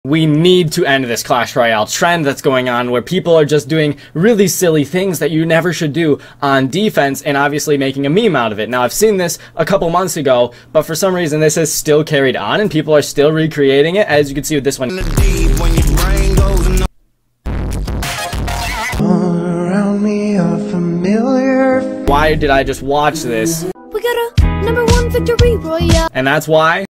We need to end this Clash Royale trend that's going on where people are just doing really silly things that you never should do on defense and obviously making a meme out of it. Now, I've seen this a couple months ago, but for some reason this has still carried on and people are still recreating it, as you can see with this one. Why did I just watch this? We got a #1 victory royale. And that's why